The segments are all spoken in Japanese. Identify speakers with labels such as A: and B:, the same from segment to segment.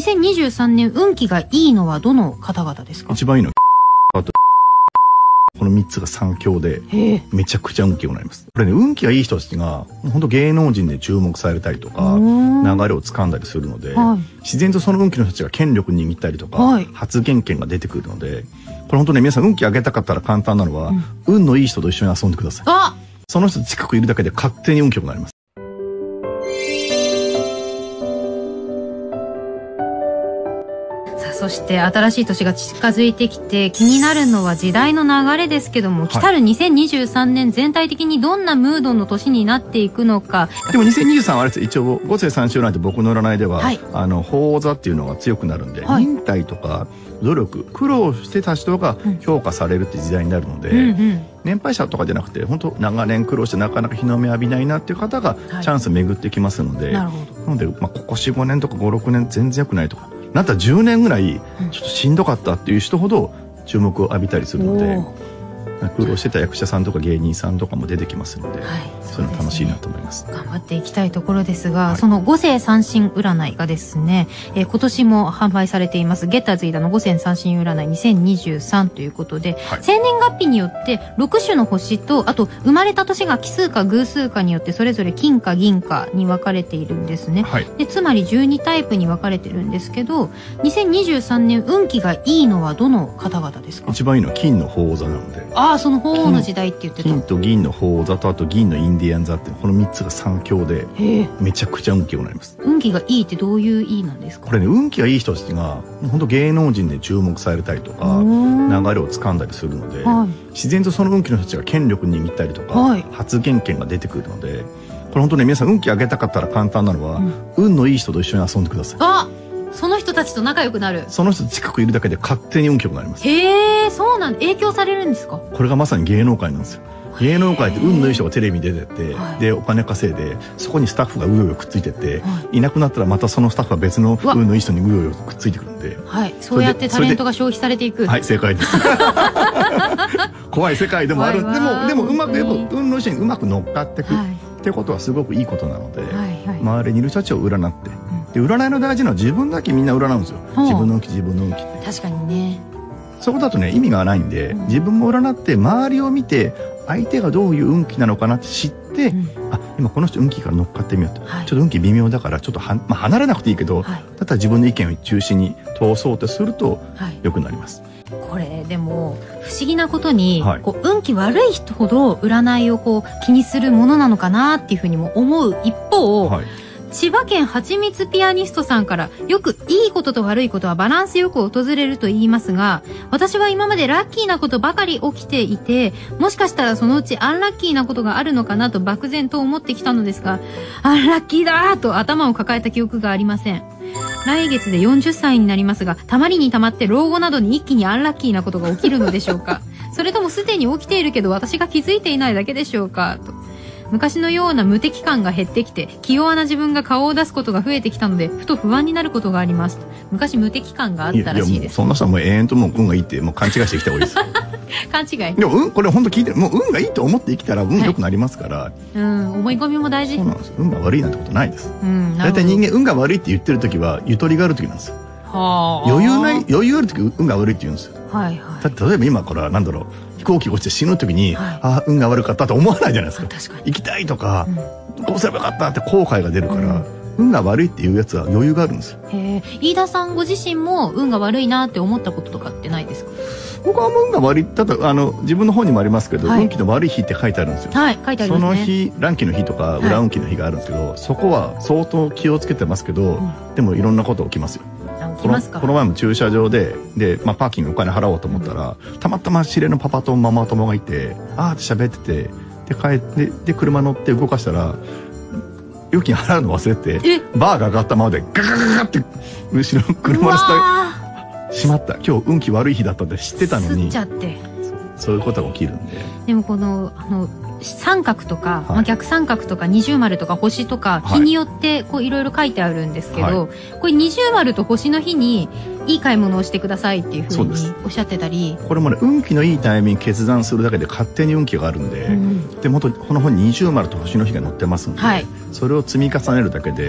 A: 2023年運気がいいのはどの方々ですか？
B: 一番いいのはあとこの3つが3強でめちゃくちゃ運気がなります。これね、運気がいい人たちが本当芸能人で注目されたりとか流れをつかんだりするので、自然とその運気の人たちが権力握ったりとか、発言権が出てくるので、これ本当ね、皆さん運気上げたかったら簡単なのは、運のいい人と一緒に遊んでください。その人近くいるだけで勝手に運気良くなります。
A: そして新しい年が近づいてきて気になるのは時代の流れですけども、来たる2023年全体的にどんなムードの年になっていくのか。
B: でも2023はあれです、一応五星三週占いって僕の占いでは、鳳座っていうのが強くなるんで、忍耐とか努力、苦労してた人が評価されるって時代になるので、年配者とかじゃなくて本当長年苦労してなかなか日の目浴びないなっていう方がチャンス巡ってきますので、なので、ここ 4,5 年とか5、6年全然良くないとかなったら10年ぐらいちょっとしんどかったっていう人ほど注目を浴びたりするので、苦労してた役者さんとか芸人さんとかも出てきますので、そういうの楽しいなと思います。
A: 頑張っていきたいところですが、その五星三神占いがですね、今年も販売されていますゲッターズ飯田の五星三神占い2023ということで、生年月日によって6種の星と、あと生まれた年が奇数か偶数かによってそれぞれ金か銀かに分かれているんですね。でつまり12タイプに分かれてるんですけど、2023年運気がいいのはどの方々ですか？
B: 一番いいのは金の鳳座なので。
A: その鳳凰の時代って言ってた。
B: 金と銀の鳳座とあと銀のインディアン座って、この3つが3強でめちゃくちゃ運気がなります。
A: 運気がいいってどういういいなんですか？
B: これね、運気がいい人たちが本当芸能人で注目されたりとか流れをつかんだりするので、自然とその運気の人たちが権力握ったりとか、発言権が出てくるので、これ本当ね、皆さん運気上げたかったら簡単なのは、運のいい人と一緒に遊んでください。
A: その人たちと仲良くなる。
B: その人近くいるだけで勝手に運気良くなります。
A: そうなん、影響されるんですか？
B: これがまさに芸能界なんですよ。芸能界って運のいい人がテレビに出てて、でお金稼いで、そこにスタッフがうようよくっついてて、いなくなったらまたそのスタッフは別の運のいい人にうようよくっついてくるんで、
A: そうやってタレントが消費されていく。
B: 正解です怖い世界でもある。でもうまく運のいい人にうまく乗っかっていくってことはすごくいいことなので、周りにいる人たちを占って、で占いの大事なのは自分だけみんな占うんですよ。自分の運気自分の運気って。
A: 確かにね。
B: そこだとね、意味がないんで、自分も占って周りを見て相手がどういう運気なのかなって知って、今この人運気から乗っかってみようと、ちょっと運気微妙だからちょっと離れなくていいけど、だったら自分の意見を中心に通そうとすると良くなります。
A: これでも不思議なことに、運気悪い人ほど占いを気にするものなのかなっていうふうにも思う一方、千葉県はちみつピアニストさんから、よくいいことと悪いことはバランスよく訪れると言いますが、私は今までラッキーなことばかり起きていて、もしかしたらそのうちアンラッキーなことがあるのかなと漠然と思ってきたのですが、アンラッキーだーと頭を抱えた記憶がありません。来月で40歳になりますが、たまりにたまって老後などに一気にアンラッキーなことが起きるのでしょうか？それともすでに起きているけど私が気づいていないだけでしょうか？と。昔のような無敵感が減ってきて、気弱な自分が顔を出すことが増えてきたので、ふと不安になることがあります。昔無敵感があったらしいです。
B: そんな人はもう永遠ともう運がいいってもう勘違いしてきた方がいいです。
A: 勘違い。
B: でもこれ本当聞いてる。もう運がいいと思って生きたら運良くなりますから。
A: 思い込みも大事。
B: そうなんです。運が悪いなんてことないです。だいたい人間運が悪いって言ってる時はゆとりがある時なんですよ。余裕ある時運が悪いって言うんですよ。だって例えば今からなんだろう、飛行機落ちて死ぬ時に、運が悪かったと思わないじゃないですか。行きたいとか、こうすればよかったって後悔が出るから、運が悪いっていうやつは余裕があるんですよ。
A: 飯田さんご自身も運が悪いなって思ったこととかってないですか？
B: 僕は運が悪い、ただ自分の方にもありますけど、運気の悪い日って書いてあるんですよ。
A: 書いてありますね。
B: その日乱気の日とか裏運気の日があるんですけど、そこは相当気をつけてますけど、でもいろんなこと起きますよ。この前も駐車場でパーキングお金払おうと思ったら、たまたま知り合いのパパとママ友がいて、って喋ってて、で帰って車乗って動かしたら料金払うの忘れて、バーが上がったままでガガガガって後ろの車の下しまった。今日運気悪い日だったって知ってたのに、そういうことが起きるんで。
A: でもこの三角とか、逆三角とか二重丸とか星とか日によっていろいろ書いてあるんですけど、これ二重丸と星の日にいい買い物をしてくださいっていうふうにおっしゃってたり、
B: これもね、運気のいいタイミング決断するだけで勝手に運気があるんで、でもこの本に二重丸と星の日が載ってますんで、それを積み重ねるだけで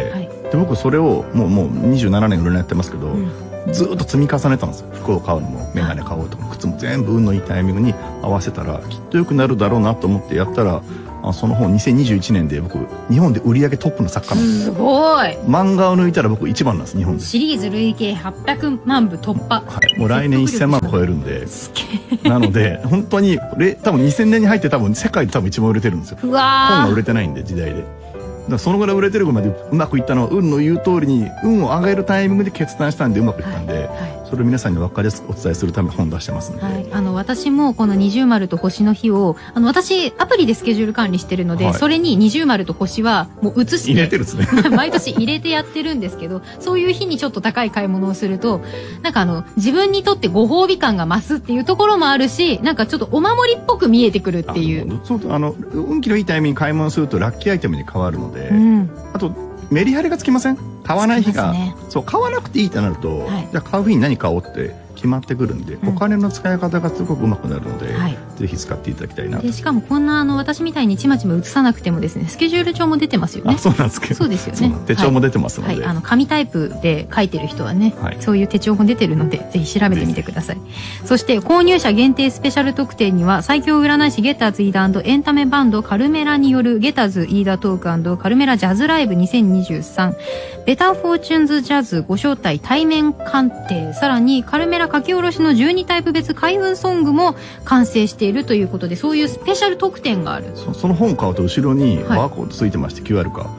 B: で僕それをもう27年占いやってますけど、ずっと積み重ねたんですよ。服を買うのも眼鏡買おうとか靴も全部運のいいタイミングに合わせたらきっと良くなるだろうなと思ってやったら、その本2021年で僕日本で売り上げトップの作家なんです。
A: すごい。
B: 漫画を抜いたら僕一番なんです、日本で。
A: シリーズ累計800万部突破。
B: はい、もう来年1000万超えるんで。なので本当に多分2000年に入って多分世界で多分一番売れてるんですよ。
A: うわ
B: 本が売れてないんで時代で。だからそのぐらい売れてるまでうまくいったのは運の言う通りに運を上げるタイミングで決断したんでうまくいったんで、それを皆さんに分かりやすくお伝えするため本出してますので、
A: 私もこの二重丸と星の日を私アプリでスケジュール管理してるので、それに二重丸と星はもう移して
B: 入れてるんですね
A: 毎年入れてやってるんですけど、そういう日にちょっと高い買い物をするとなんか自分にとってご褒美感が増すっていうところもあるし、なんかちょっとお守りっぽく見えてくるっていう。
B: 運気のいいタイミングに買い物するとラッキーアイテムに変わるので、あとメリハリがつきません？買わない日が、そう買わなくていいってなると、じゃあ買う日に何買おうって決まってくるんで、お金の使い方がすごくうまくなるので、ぜひ使っていただきたいな。
A: でしかもこんな私みたいにちまちま移さなくてもですね、スケジュール帳も出てますよね。
B: そうなんですけど。
A: そうですよね。
B: 手帳も出てますので、
A: 紙タイプで書いてる人はね、そういう手帳も出てるのでぜひ調べてみてください。そして購入者限定スペシャル特典には最強占い師ゲッターズ飯田&エンタメバンドカルメラによるゲタズ飯田トーク&カルメラジャズライブ2023、ベターフォーチュンズジャズご招待対面鑑定、さらにカルメラ書き下ろしの12タイプ別開運ソングも完成しているということで、そういうスペシャル特典がある。
B: その本買うと後ろにバーコードついてまして、QR か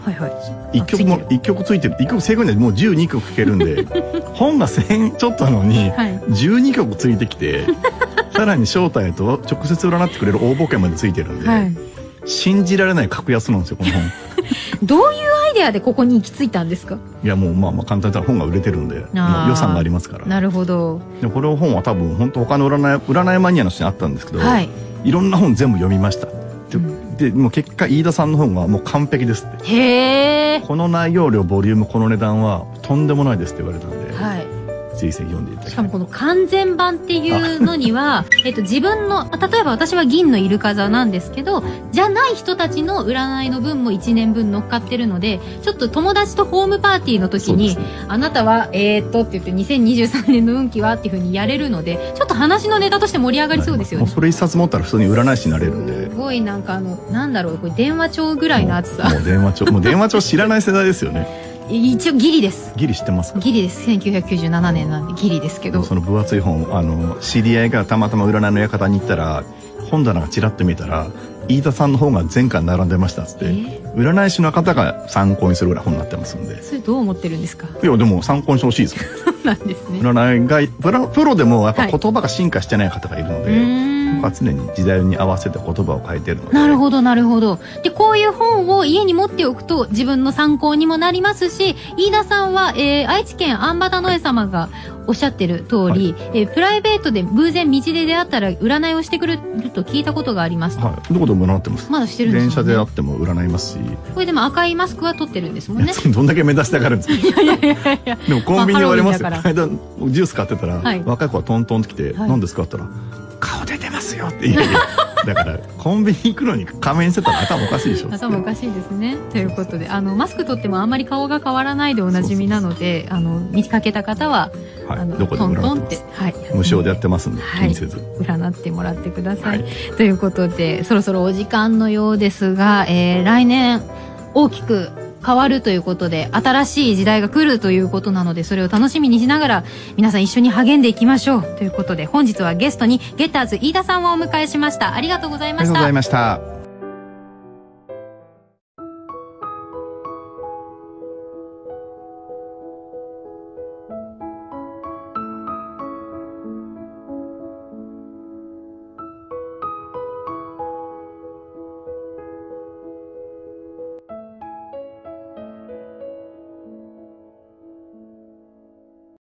B: 1曲ついてる。1曲正確にはもう12曲聴けるんで本が1000円ちょっとなのに12曲ついてきてさらに招待と直接占ってくれる応募券までついてるんで、信じられない格安なんですよこの本
A: どういうアイデアでここに行き着いたんですか？
B: いやもう簡単に言ったら本が売れてるんで予算がありますから。
A: なるほど。
B: でこれ本は多分本当他の占いマニアの人にあったんですけど、いろんな本全部読みました。でもう結果飯田さんの本がもう完璧ですって。
A: へー。
B: この内容量ボリュームこの値段はとんでもないですって言われたんで、ぜひ読んでいただきたい。
A: しかもこの完全版っていうのには自分の例えば私は銀のイルカ座なんですけど、じゃない人たちの占いの分も1年分乗っかってるので、ちょっと友達とホームパーティーの時に、あなたはって言って2023年の運気はっていう風にやれるので、ちょっと話のネタとして盛り上がりそうですよね。
B: もうそれ一冊持ったら普通に占い師になれるんで、
A: すごいなんかなんだろう、これ電話帳ぐらいの厚さ。
B: もう電話帳知らない世代ですよね
A: 一応ギリです。
B: ギリ知ってますか？
A: ギリです。1997年なんでギリですけど、
B: その分厚い本知り合いがたまたま占いの館に行ったら本棚がちらっと見たら飯田さんの本が全巻並んでましたっつって、占い師の方が参考にするぐらい本になってますんで。
A: それどう思ってるんですか？
B: いやでも参考にしてほしいですもん
A: そうなんですね。
B: 占いがプロでもやっぱ言葉が進化してない方がいるので、僕は常に時代に合わせて言葉を変えてるので。
A: なるほどなるほど。でこういう本を家に持っておくと自分の参考にもなりますし、飯田さんは、愛知県安畑の江様がおっしゃってる通り、プライベートで偶然道で出会ったら占いをしてくれると聞いたことがあります。
B: どこでも占ってます。
A: まだしてるんですよね。
B: 電車であっても占いますし。
A: これでも赤いマスクは取ってるんですもんね。
B: どんだけ目指したがるんですか。でもコンビニで言われますよ。この間ジュース買ってたら、若い子がトントンと来て、何ですかって言ったら顔出てますよって言う。だからコンビニ行くのに仮面してたら頭おかしいでしょ。
A: 頭おかしいですね。ということでマスク取ってもあんまり顔が変わらないでおなじみなので、見かけた方は
B: どこでも
A: トントンって、
B: 無償でやってますんで気にせず
A: 占ってもらってください。ということでそろそろお時間のようですが、来年大きく変わるということで新しい時代が来るということなので、それを楽しみにしながら皆さん一緒に励んでいきましょうということで、本日はゲストにゲッターズ飯田さんをお迎えしました。ありがとうございました。
B: ありがとうございました。